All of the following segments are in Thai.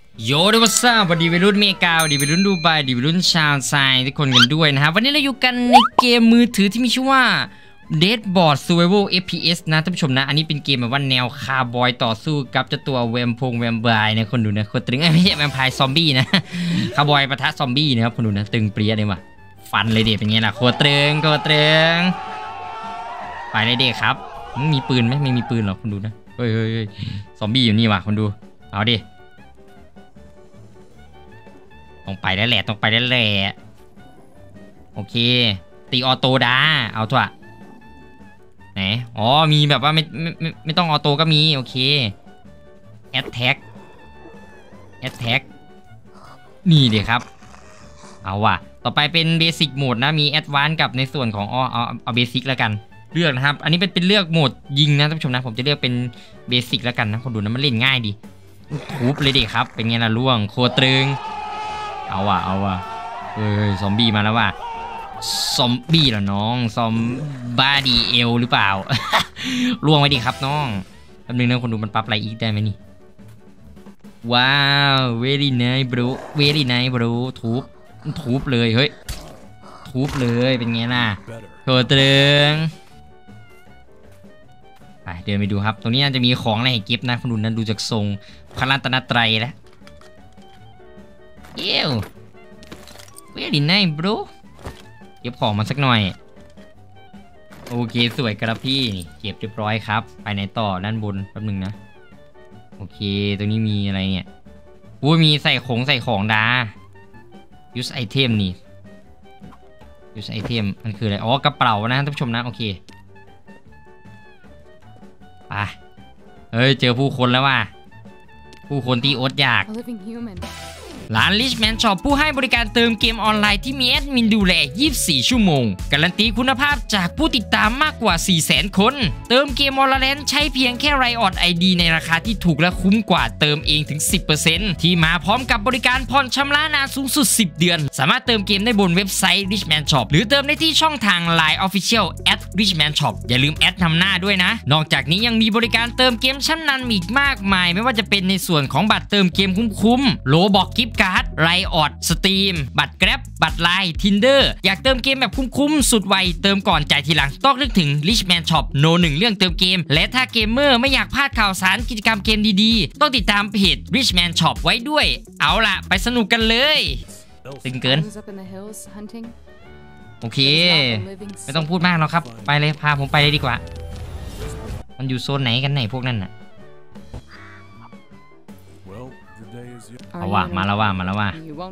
โยเดวัสซ่าสวัสดีวัยรุ่นอเมริกาสวัสดีวัยรุ่นดูไบสวัสดีวัยรุ่นชาวไซน์ทุกคนกันด้วยนะครับวันนี้เราอยู่กันในเกมมือถือที่มีชื่อว่า Deadboard Survival FPS นะท่านผู้ชมนะอันนี้เป็นเกมแบบว่าแนวคาร์บอยต่อสู้กับเจ้าตัวแวมไพร์นะคนดูนะคนตึงไม่ใช่แวมไพร์ซอมบี้นะคาร์บอยปะทะซอมบี้นะครับคนดูนะตึงเปรี้ยเลยว่ะฟันเลยเด็กเป็นไงล่ะโคตรตึงไปเลยเด็กครับมีปืนไหมไม่มีปืนหรอกคนดูนะเฮ้ยซอมบี้อยู่นี่ว่ะคนดูเอาดิต้องไปแล้วแหละโอเคตีออโต้ดาเอาเถอะไหนอ๋อมีแบบว่าไม่ต้องออโต้ก็มีโอเคแอตแท็กนี่เดี๋ยวครับเอาว่ะต่อไปเป็นเบสิกโหมดนะมีแอดวานซ์กับในส่วนของเอาเบสิกแล้วกันเลือกนะครับอันนี้เป็นเลือกโหมดยิงนะท่านผู้ชมนะผมจะเลือกเป็นเบสิกแล้วกันนะคนดูนะมันเล่นง่ายดีทุบเลยเด็กครับเป็นไงล่ะล่วงโคตรตึงเอาว่ะซอมบี้มาแล้วว่ะซอมบี้เหรอน้องซอมบาดีเอลหรือเปล่า ล่วงไว้ดิครับน้องแป๊บนึงนะคนดูมันปรับอะไรอีกได้ไหมนี่ว้าว very nice bro ทุบเลยเฮ้ยทุบเลยเป็นไงล่ะโคตรตึงไปเดินไปดูครับตรงนี้น่าจะมีของอะไรให้เก็บนะคนดูนั้นดูจากทรงพระรัตนตรัยแล้วเย้เวลี่ไนท์บรูเก็บของมาสักหน่อยโอเคสวยครับพี่นี่เก็บเรียบร้อยครับไปไหนต่อด้านบนแป๊บนึงนะโอเคตรงนี้มีอะไรเนี่ยมีใส่ของดา use item นี่ use item มันคืออะไรอ๋อกระเป๋านะท่านผู้ชมนะโอเคไปเฮ้ยเจอผู้คนแล้วว่ะผู้คนที่อดอยากร้าน Richman Shop ผู้ให้บริการเติมเกมออนไลน์ที่มีแอดมินดูแล 24 ชั่วโมงการันตีคุณภาพจากผู้ติดตามมากกว่า 400,000 คนเติมเกมออนไลน์ใช้เพียงแค่ Riot ID ในราคาที่ถูกและคุ้มกว่าเติมเองถึง 10% ที่มาพร้อมกับบริการผ่อนชำระนานสูงสุด 10 เดือนสามารถเติมเกมได้บนเว็บไซต์ Richman Shop หรือเติมได้ที่ช่องทาง Line Official @Richman Shop อย่าลืมแอดนำหน้าด้วยนะนอกจากนี้ยังมีบริการเติมเกมชั้นนำอีกมากมายไม่ว่าจะเป็นในส่วนของบัตรเติมเกมคุ้มๆโลบอกกิฟต์การ์ดไรออดสตรีมบัตรแกร็บบัตรไลน์ทินเดอร์อยากเติมเกมแบบคุ้มๆสุดไวเติมก่อนจ่ายทีหลังต้องนึกถึง Richman Shop โน1เรื่องเติมเกมและถ้าเกมเมอร์ไม่อยากพลาดข่าวสารกิจกรรมเกมดีๆต้องติดตามเพจ Richman Shop ไว้ด้วยเอาล่ะไปสนุกกันเลยตึงเกินโอเคไม่ต้องพูดมากหรอกครับไปเลยพาผมไปเลยดีกว่ามันอยู่โซนไหนกันไหนพวกนั้นน่ะเอาว่ะมาแล้วว่ะ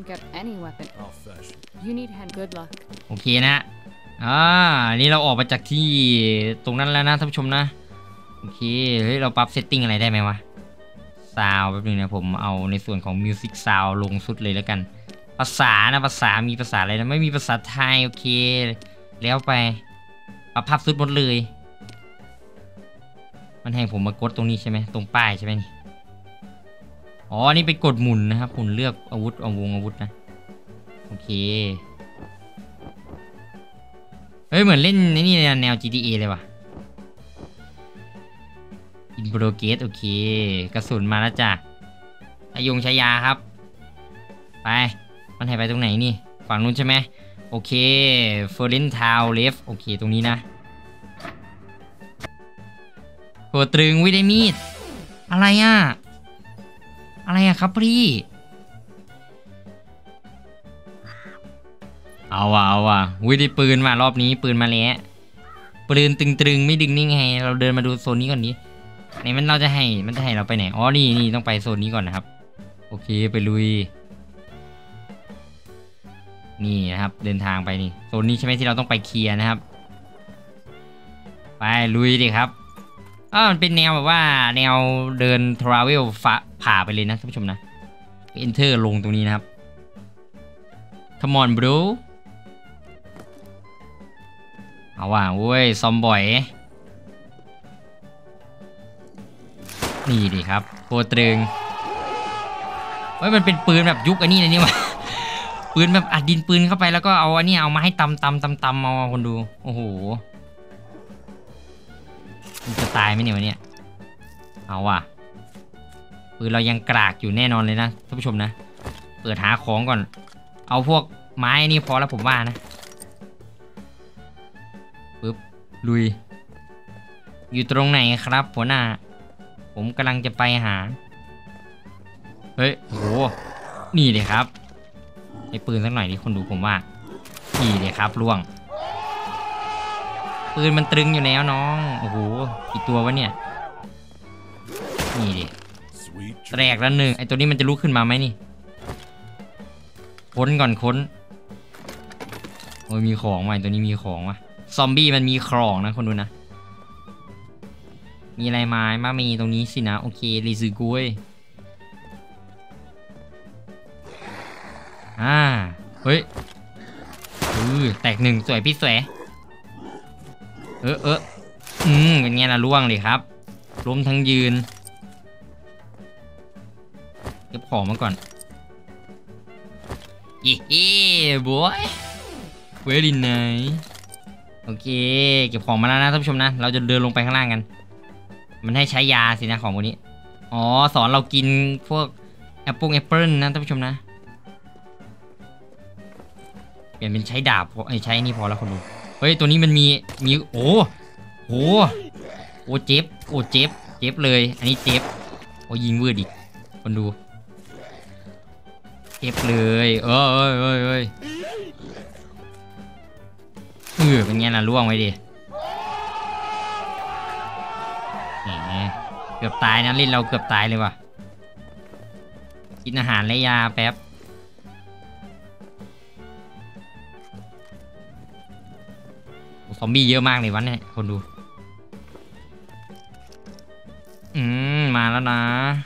โอเคนะนี่เราออกมาจากที่ตรงนั้นแล้วนะท่านผู้ชมนะโอเคเฮ้ยเราปรับเซตติ้งอะไรได้ไหมวะซาวแป๊บนึงนะผมเอาในส่วนของมิวสิกซาวลงสุดเลยแล้วกันภาษามีภาษาอะไรนะไม่มีภาษาไทยโอเคแล้วไปปรับภาพสุดหมดเลยมันให้ผมมากดตรงนี้ใช่ไหมตรงป้ายใช่ไหมนี่อ๋อนี่เป็นกดหมุนนะครับหมุนเลือกอาวุธอาวุธนะโอเคเฮ้ยเหมือนเล่นนี่แนว GTA เลยว่ะอินโปรเกตโอเคกระสุนมาแล้วจ้ะใช้ยาครับไปมันให้ไปตรงไหนนี่ฝั่งนู้นใช่ไหมโอเคเฟอร์เรนทาวเลฟโอเคตรงนี้นะโหตรึงวิได้มีดอะไรครับพี่เอาว่ะวิได้ปืนมารอบนี้ปืนมาแล้วปืนตึงไม่ดึงนี่ไงเราเดินมาดูโซนนี้ก่อนนี้ไหนมันจะให้เราไปไหนอ๋อนี่ต้องไปโซนนี้ก่อนนะครับโอเคไปลุยนี่นะครับเดินทางไปนี่โซนนี้ใช่ไหมที่เราต้องไปเคลียร์นะครับไปลุยดิครับมันเป็นแนวแบบว่าแนวเดินทราเวลผ่าไปเลยนะท่านผู้ชมนะ Enter ลงตรงนี้นะครับ Come on bro เอาว่ะเว้ยซอมบ่อยนี่ดิครับโคตรตรึงเฮ้ยมันเป็นปืนแบบยุคอันนี้เลยนี่วะ ปืนแบบอัดดินปืนเข้าไปแล้วก็เอาอันนี้เอามาให้ตำเอาคนดูโอ้โหมันจะตายไหมเนี่ยวันนี้เอาว่ะปืนเรายังกรากอยู่แน่นอนเลยนะท่านผู้ชมนะเปิดหาของก่อนเอาพวกไม้นี่พอแล้วผมว่านะปึ๊บลุยอยู่ตรงไหนครับหัวหน้าผมกำลังจะไปหาเฮ้ยโหนี่เลยครับไอ้ปืนสักหน่อยดิคนดูผมว่านี่เลยครับล่วงปืนมันตรึงอยู่แล้วน้องโอ้โหกี่ตัววะเนี่ยนี่ดิแตกแล้วหนึ่งไอ้ตัวนี้มันจะลุกขึ้นมาไหมนี่ค้นก่อนค้นโอ้ยมีของว่ะตัวนี้มีของว่ะซอมบี้มันมีของนะคนดูนะมีอะไรมามีตรงนี้สินะโอเครีซือกุ้ยเฮ้ยแตกหนึ่งสวยพี่สวยเป็นไงล่ะล่วงเลยครับล้มทั้งยืนเก็บของมาก่อนบอยเวลินไหนโอเคเก็บของมาแล้วนะท่านผู้ชมนะเราจะเดินลงไปข้างล่างกันมันให้ใช้ยาสินะของพวกนี้อ๋อสอนเรากินพวกแอปเปิลนะท่านผู้ชมนะเปลี่ยนเป็นใช้ดาบใช้นี่พอแล้วคนดูเฮ้ยตัวนี้มันมีโอ้เจ็บเลยอันนี้เจ็บโอ้ยิงวืดอีกคนดูเจ็บเลยเอ้ยเป็นไงล่ะล่วงไว้ดิเกือบตายนะเล่นเราเกือบตายเลยว่ะกินอาหารและยาแป๊บซอมบี้เยอะมากเลยวันนี้คนดูมาแล้วนะ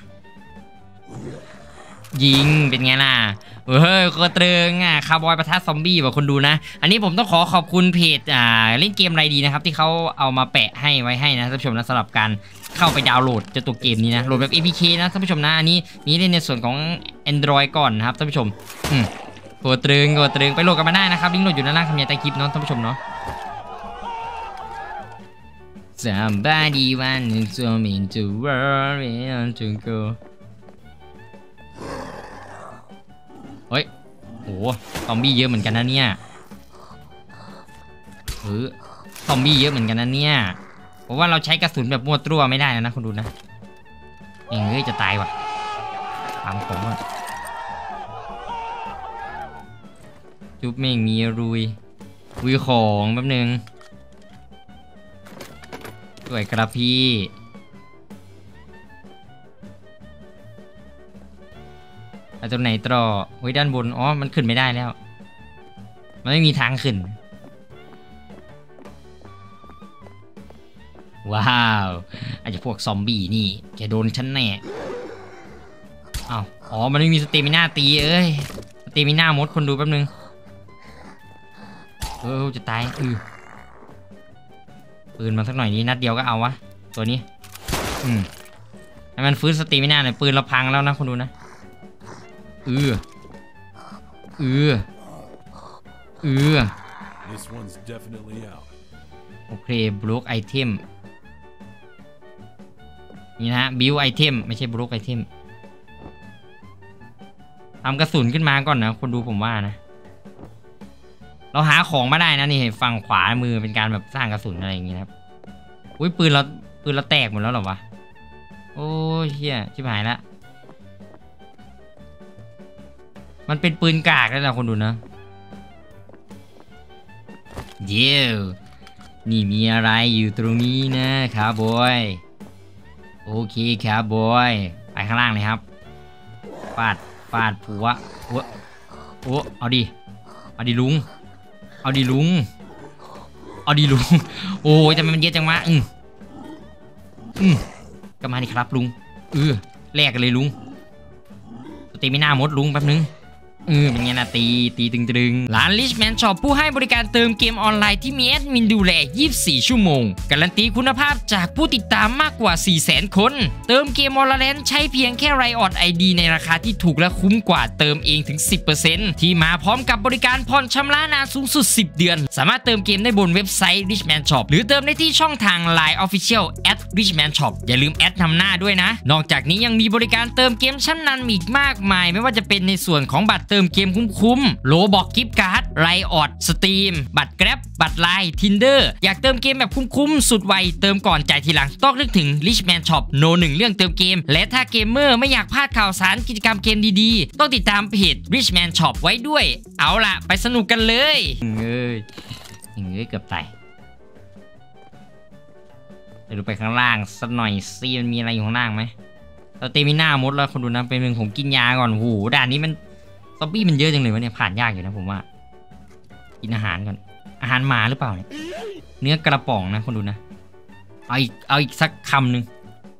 ยิงเป็นไงล่ะโคตรเตรึงคาร์บอยปะทะซอมบี้แบบคนดูนะอันนี้ผมต้องขอบคุณเพจเล่นเกมอะไรดีนะครับที่เขาเอามาแปะไว้ให้นะท่านผู้ชมนะสำหรับการเข้าไปดาวน์โหลดเจ้าตัวเกมนี้นะโหลดแบบ APK นะท่านผู้ชมนะอันนี้มีเล่นในส่วนของ Android ก่อนนะครับท่านผู้ชมโคตรเตรึงไปโหลดกันมาได้นะครับลิงก์โหลดอยู่ด้านล่างคำยันใต้คลิปเนาะท่านผู้ชมเนาะSomebody want to me to worry and to go เฮ้ยโหซอมบี้เยอะเหมือนกันนะเนี่ยซอมบี้เยอะเหมือนกันนะเนี่ยเพราะว่าเราใช้กระสุนแบบมั่วตัวไม่ได้นะคุณดูนะจะตายว่ะตามผมอ่ะจุ๊บเม่งมีรุยของแป๊บนึงสวยกระพี่ตรงไหนต่อไว้ด้านบนอ๋อมันขึ้นไม่ได้แล้วมันไม่มีทางขึ้นว้าวอาจจะพวกซอมบี้นี่จะโดนฉันแน่อ๋อมันไม่มีสเตมิน่าตีสเตมิน่าหมดคนดูแป๊บนึงจะตายปืนมาสักหน่อยนี้นัดเดียวก็เอาวะตัวนี้ให้มันฟื้นสเตมิน่าหน่อยปืนเราพังแล้วนะคนดูนะโอเคบล็อกไอเทมนี่นะบิวไอเทมไม่ใช่บล็อกไอเทมทำกระสุนขึ้นมาก่อนนะคนดูผมว่านะเราหาของมาได้นะนี่ฝั่งขวามือเป็นการแบบสร้างกระสุนอะไรอย่างเงี้ยครับปืนเราแตกหมดแล้วหรอวะโอ้เฮียชิบหายละมันเป็นปืนกากแล้วนะคนดูนะเดี๋ยวนี่มีอะไรอยู่ตรงนี้นะครับบอยโอเคครับบอยไปข้างล่างเลยครับฟาดผัวเอาดิลุงโอ้ยทำไมมันเยอะจังวะก็มาดิครับลุงแลกกันเลยลุงสเตมิน่าหมดลุงแป๊บนึงเป็นไงนะตีตึงร้าน Richman Shop ผู้ให้บริการเติมเกมออนไลน์ที่มีแอดมินดูแล24 ชั่วโมงการันตีคุณภาพจากผู้ติดตามมากกว่า 400,000 คนเติมเกม Valorant ใช้เพียงแค่ Riot ID ในราคาที่ถูกและคุ้มกว่าเติมเองถึง 10% ที่มาพร้อมกับบริการผ่อนชำระนานสูงสุด10 เดือนสามารถเติมเกมได้บนเว็บไซต์ Richman Shop หรือเติมได้ที่ช่องทาง Line Official @Richman Shop อย่าลืมแอดนำหน้าด้วยนะนอกจากนี้ยังมีบริการเติมเกมชั้นนำอีกมากมายไม่ว่าจะเป็นในส่วนของบัตรเติมเกมคุ้มโลบอกกิฟต์การ์ดไรออดสตรีมบัตรแกร็บบัตรไลน์ Tinder อยากเติมเกมแบบคุ้มสุดไวเติมก่อนจ่ายทีหลังต้องนึกถึง Richman Shop โน1เรื่องเติมเกมและถ้าเกมเมอร์ไม่อยากพลาดข่าวสารกิจกรรมเกมดีๆต้องติดตามเพจ Richman Shop ไว้ด้วยเอาล่ะไปสนุกกันเลยเกือบตายเดี๋ยวดูไปข้างล่างสักหน่อยซิมันมีอะไรอยู่ข้างล่างไหมเราเตมิน่าหมดแล้วคนดูนะเป็นหนึ่งผมกินยาก่อนโหด่านนี้มันซอมบี้มันเยอะจังเลยวะเนี่ยผ่านยากอยู่นะผมว่ากินอาหารก่อนอาหารหมาหรือเปล่าเนี่ยเนื้อกระป๋องนะคนดูนะเอาอีกสักคำหนึ่ง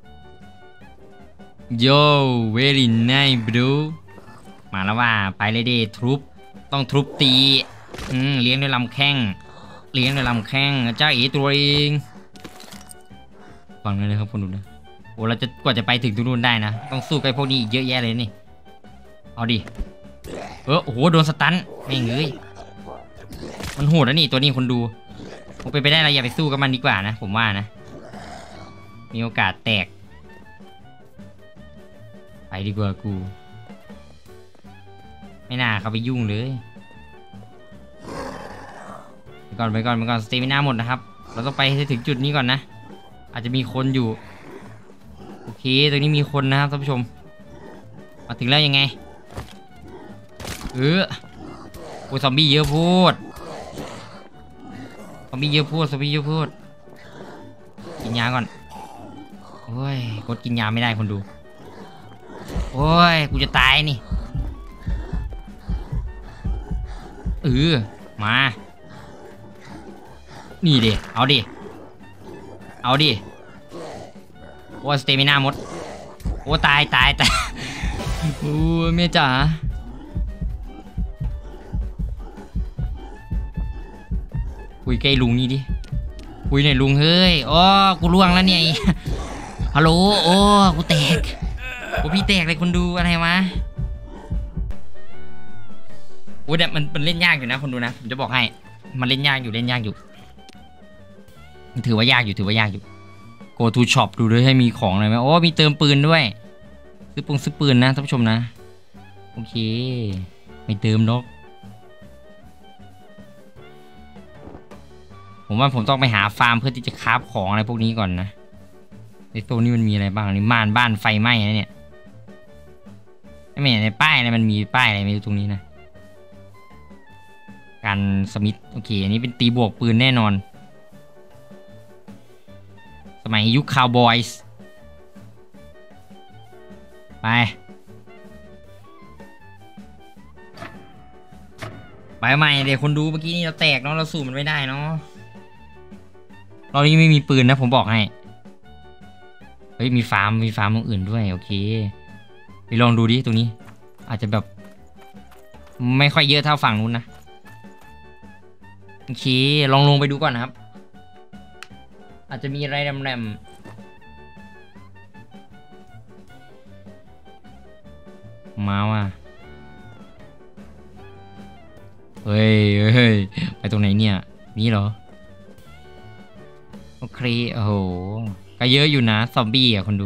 โย่ very nice bro มาแล้วว่าไปเลยดิทุบต้องทุบตีเลี้ยงด้วยลำแข้งเจ้าเอ๋ตัวเองฟังเลยครับคนดูนะโอ้เราจะกว่าจะไปถึงตรงนู้นได้นะต้องสู้กับพวกนี้อีกเยอะแยะเลยนี่เอาดิโอ้โหโดนสตันไม่เงยมันโหดนะนี่ตัวนี้คนดูผมไปได้เราอย่าไปสู้กับมันดีกว่านะผมว่านะมีโอกาสแตกไปดีกว่ากูไม่น่าเข้าไปยุ่งเลยไปก่อนสเตมิน่าหมดนะครับเราต้องไปให้ถึงจุดนี้ก่อนนะอาจจะมีคนอยู่โอเคตรงนี้มีคนนะครับท่านผู้ชมมาถึงแล้วยังไงโอ้ซอมบี้เยอะพูดกินยาก่อนโอ้ยกดกินยาไม่ได้คนดูโอ้ยกูจะตายนี่มานี่ดิเอาดิโอ้สเตมิน่าหมดโอ้ตายโอ้แม่จ๋าคุยใกล้ลุงนี่ดิคุยหน่อยลุงเฮ้ยโอ้กูล่วงแล้วเนี่ยฮัลโหลโอ้กูแตกพี่แตกเลยคนดูอะไรวะโอ้เนี่ยมันเล่นยากอยู่นะคนดูนะผมจะบอกให้มันเล่นยากอยู่ถือว่ายากอยู่Go to shop ดูด้วยให้มีของอะไรไหมโอ้มีเติมปืนด้วยซื้อปืนนะท่านผู้ชมนะโอเคไม่เติมนกผมว่าผมต้องไปหาฟาร์มเพื่อที่จะคราฟของอะไรพวกนี้ก่อนนะในโซนนี้มันมีอะไรบ้างนี่บ้านไฟไหม้นะเนี่ยไม่ในป้ายอะไรมันมีป้ายอะไรไม่รู้ตรงนี้นะการสมิธโอเคอันนี้เป็นตีบวกปืนแน่นอนสมัยยุคคาวบอยส์ไปใหม่เดี๋ยวคนดูเมื่อกี้นี่เราแตกเนาะเราสู้มันไม่ได้เนาะเรานี้ไม่มีปืนนะผมบอกให้เฮ้ยมีฟาร์มตรงอื่นด้วยโอเคไปลองดูดิตรงนี้อาจจะแบบไม่ค่อยเยอะเท่าฝั่งนู้นนะโอเคลองลงไปดูก่อนนะครับอาจจะมีอะไรแรมมาว่ะเฮ้ยไปตรงไหนเนี่ยนี่เหรอโอเคโอ้โหก็เยอะอยู่นะซอมบี้อ่ะคนดู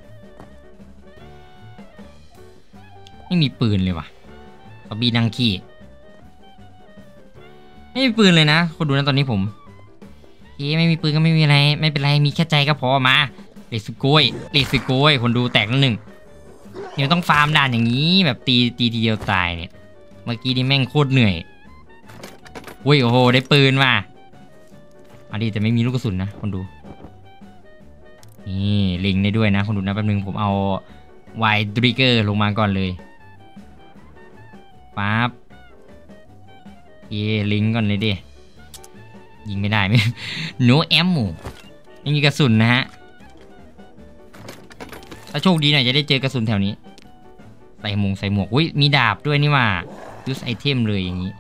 ไม่มีปืนเลยว่ะซอมบี้นั่งขี้ไม่มีปืนเลยนะคนดูนะตอนนี้ผมไม่มีปืนก็ไม่มีอะไรไม่เป็นไรมีแค่ใจก็พอมาเลสโกยคนดูแตกแล้วหนึ่งเนี่ยต้องฟาร์มด่านอย่างนี้แบบตีทีเดียวตายเนี่ยเมื่อกี้นี่แม่งโคตรเหนื่อยโอ้โหได้ปืนมาอันนี้แต่ไม่มีลูกกระสุนนะคนดูนี่ลิงได้ด้วยนะคนดูนะแป๊บนึงผมเอาไวดริกเกอร์ลงมาก่อนเลยปั๊บลิงก่อนเลยดิยิงไม่ได้ไหมโนแอมหมูไม่มีกระสุนนะฮะถ้าโชคดีหน่อยจะได้เจอกระสุนแถวนี้ใส่หมวกอุ้ยมีดาบด้วยนี่ว่ายูสไอเทมเลยอย่างนี้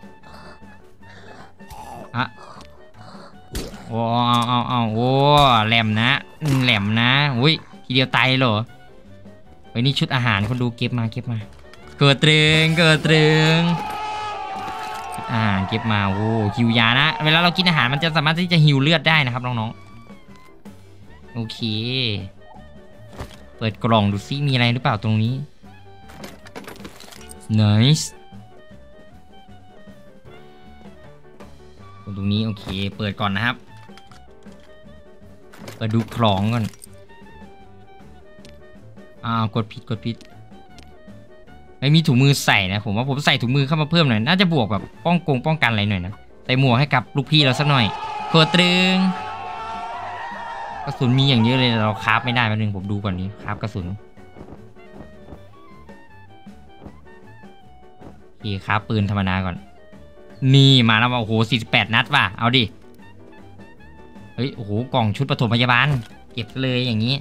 อะโอ้เอาโอ้แหลมนะอุ้ยทีเดียวตายเหรอไว้นี่ชุดอาหารคนดูเก็บมาเกิดเตรงชุดอาหารเก็บมาโอ้หิวยานะเวลาเรากินอาหารมันจะสามารถที่จะหิวเลือดได้นะครับน้องๆโอเคเปิดกล่องดูซิมีอะไรหรือเปล่าตรงนี้ nice ตรงนี้โอเคเปิดก่อนนะครับเปิดดูของก่อนกดผิดไม่มีถุงมือใส่นะผมว่าผมใส่ถุงมือเข้ามาเพิ่มหน่อยน่าจะบวกแบบป้องกันอะไรหน่อยนะใส่หมวกให้กับลูกพี่เราสักหน่อยเปิดตรึงกระสุนมีอย่างเยอะเลยเราคราฟไม่ได้แป๊บนึงผมดูก่อนนี้คราฟกระสุนโอเคคราฟปืนธรรมดาก่อนนี่มาแล้วโอ้โห48นัดว่ะเอาดิเฮ้ยโอ้โหกล่องชุดปฐมพยาบาลเก็บเลยอย่างนี้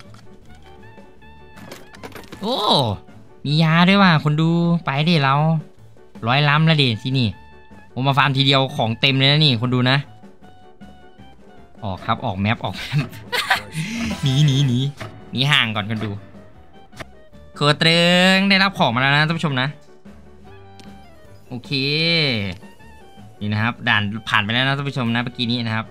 โอ้มียาด้วยว่ะคนดูไปดิเรา100 ล้ำแล้วดิที่นี่ผมมาฟาร์มทีเดียวของเต็มเลยนะนี่คนดูนะออกครับออกแมป หนีห่างก่อนคนดูเกิดเตรงได้รับของมาแล้วนะท่านผู้ชมนะโอเคนี่นะครับด่านผ่านไปแล้วนะท่านผู้ชมนะเมื่อกี้นี้นะครับ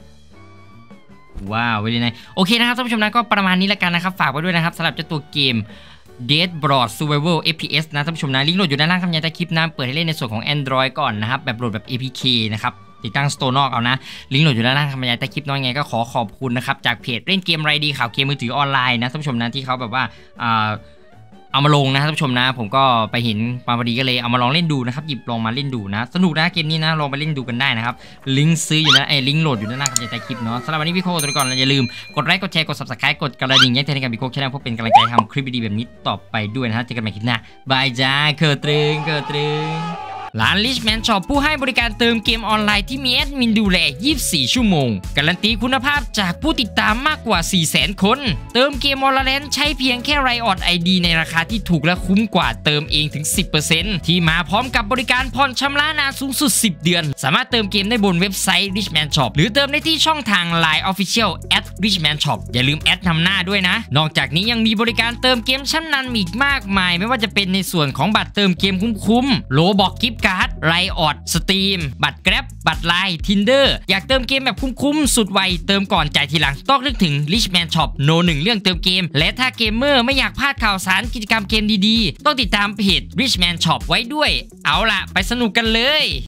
ว้าวเวลีไนโอเคนะครับท่านผู้ชมนะก็ประมาณนี้แล้วกันนะครับฝากไว้ด้วยนะครับสำหรับเจ้าตัวเกม Dead Broad Survival FPS นะท่านผู้ชมนะลิงก์โหลดอยู่ด้านล่างคำใต้คลิปนะเปิดให้เล่นในส่วนของ Android ก่อนนะครับแบบโหลดแบบ APK นะครับติดตั้ง Store นอกเอานะลิงก์โหลดอยู่ด้านล่างคำใต้คลิปน้อยไงก็ขอบคุณนะครับจากเพจเล่นเกมไรดีข่าวเกมมือถือออนไลน์นะท่านผู้ชมนะที่เขาแบบว่าเอามาลงนะท่านผู้ชมนะผมก็ไปเห็นมาพอดีก็เลยเอามาลองเล่นดูนะครับหยิบลองมาเล่นดูนะสนุกนะเกมนี้นะลองไปเล่นดูกันได้นะครับลิงก์ซื้ออยู่นะลิงก์โหลดอยู่ด้านล่างคำใต้คลิปเนาะสำหรับวันนี้พี่โคตัวก่อนอย่าลืมกดไลค์กดแชร์กด Subscribe กดกระดิ่งแจ้งเตือนให้กับพี่โคแชร์เพื่อเป็นกำลังใจทำคลิปดีๆแบบนี้ต่อไปด้วยนะฮะเจอกันใหม่คลิปหน้าบายจ้าเกิดตรึงร้าน Richman Shop ผู้ให้บริการเติมเกมออนไลน์ที่มีแอดมินดูแล 24 ชั่วโมงการันตีคุณภาพจากผู้ติดตามมากกว่า 400,000 คนเติมเกม Valorant ใช้เพียงแค่ Riot ID ในราคาที่ถูกและคุ้มกว่าเติมเองถึง 10% ที่มาพร้อมกับบริการผ่อนชำระนานสูงสุด 10 เดือนสามารถเติมเกมได้บนเว็บไซต์ Richman Shop หรือเติมได้ที่ช่องทาง Line Official @Richman Shop อย่าลืมแอดนำหน้าด้วยนะนอกจากนี้ยังมีบริการเติมเกมชั้นนำอีกมากมายไม่ว่าจะเป็นในส่วนของบัตรเติมเกมคุ้มๆ Roblox Giftการ์ดไรออดสตรีมบัตรแกร็บบัตรไลน์ Tinder อยากเติมเกมแบบคุ้มๆสุดไวเติมก่อนจ่ายทีหลังต้องนึกถึง Richman Shop โน1เรื่องเติมเกมและถ้าเกมเมอร์ไม่อยากพลาดข่าวสารกิจกรรมเกมดีๆต้องติดตามเพจ Richman Shop ไว้ด้วยเอาล่ะไปสนุกกันเลย